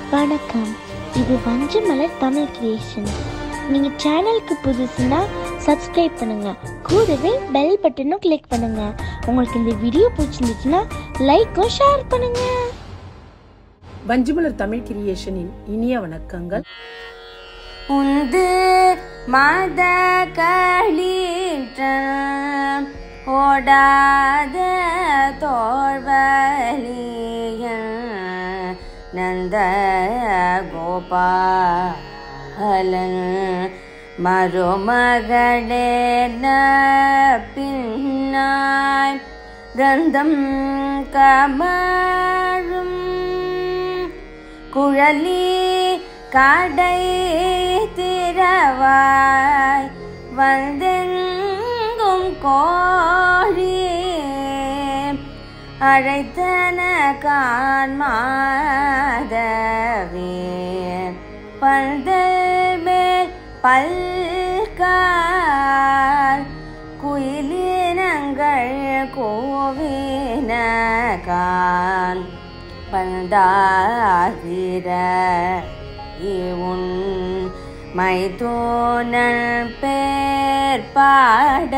வணக்கம், இது வஞ்சமலர் தமிழ் கிரியேஷன். நீங்க சேனலுக்கு புதுசுன்னா சப்ஸ்கிரைப் பண்ணுங்க, கூடவே பெல் பட்டனும் கிளிக் பண்ணுங்க. உங்களுக்கு இந்த வீடியோ பிடிச்சிருந்துச்சுன்னா லைக்கும் ஷேர் பண்ணுங்க. வஞ்சமலர் தமிழ் கிரியேஷனின் இனிய வணக்கங்கள். உந்து மத களிற்ற ஓடாத தோழ்வலியன் நந்த கோபாலன் மருமகளே பின்னாய் கந்தம் கமழும் குழலி கடை திறவாய் வந்தெங்கும் கோழி அழைத்தன காண்மாதவே பந்தல் மேல் பல்கால் குயிலினங்கள் கோவின கான் பந்தாதிர இவுன் மைதூனன் பேர் பாட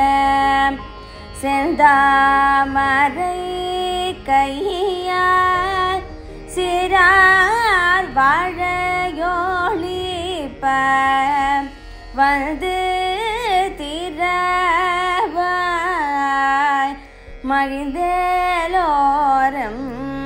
செந்தாமரை கையால் சிறார் வாழையோளிப்ப வந்து திரவாய் மகிழ்ந்தேலோரம்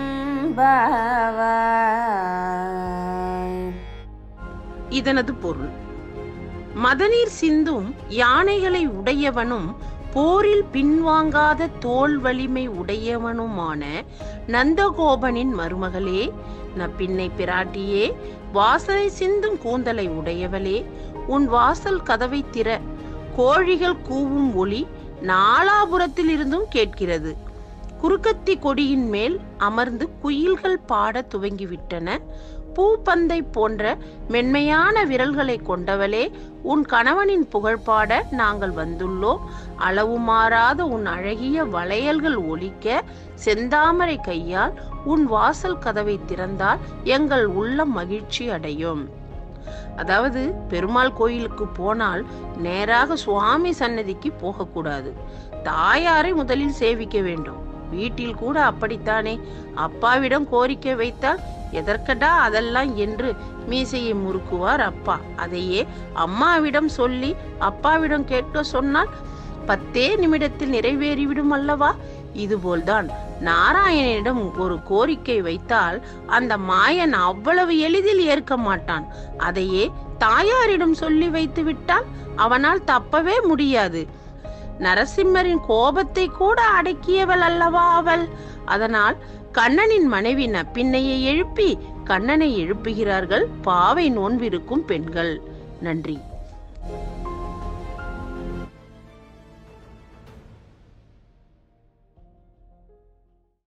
இதனது பொருள்: மதநீர் சிந்தும் யானைகளை உடையவனும் போரில் பின்வாங்காத தோல் வலிமை உடையவனுமான நந்தகோபனின் மருமகளே, நப்பின்னை பிராட்டியே, வாசனை சிந்தும் கூந்தலை உடையவளே, உன் வாசல் கதவை திற. கோழிகள் கூவும் ஒலி நாலாபுரத்தில் இருந்தும் கேட்கிறது. குறுக்கத்தி கொடியின் மேல் அமர்ந்து குயில்கள் பாட துவங்கிவிட்டன. பூப்பந்தை போன்ற மென்மையான விரல்களை கொண்டவளே, உன் கணவனின் புகழ்பாட நாங்கள் வந்துள்ளோம். அளவு மாறாத உன் அழகிய வளையல்கள் ஒலிக்க செந்தாமரை கையால் உன் வாசல் கதவை திறந்தால் எங்கள் உள்ளம் மகிழ்ச்சி அடையும். அதாவது, பெருமாள் கோயிலுக்கு போனால் நேராக சுவாமி சன்னதிக்கு போகக்கூடாது. தாயாரை முதலில் சேவிக்க வேண்டும். வீட்டில் கூட அப்படித்தானே. அப்பாவிடம் கோரிக்கை வைத்தால் எதற்கடா அதெல்லாம் என்று மீசையை முறுக்குவார் அப்பா. அதையே அம்மாவிடம் சொல்லி அப்பாவிடம் கேட்க சொன்னால் 10 நிமிடத்தில் நிறைவேறிவிடும் அல்லவா? இதுபோல்தான் நாராயணனிடம் ஒரு கோரிக்கை வைத்தால் அந்த மாயன் அவ்வளவு எளிதில் ஏற்க மாட்டான். அதையே தாயாரிடம் சொல்லி வைத்து விட்டால் அவனால் தப்பவே முடியாது. நரசிம்மரின் கோபத்தை கூட அடக்கியவள் அல்லவா அவள். அதனால் கண்ணனின் மனைவி நப்பின்னையை எழுப்பி கண்ணனை எழுப்புகிறார்கள் பாவை நோன்பிருக்கும் பெண்கள். நன்றி.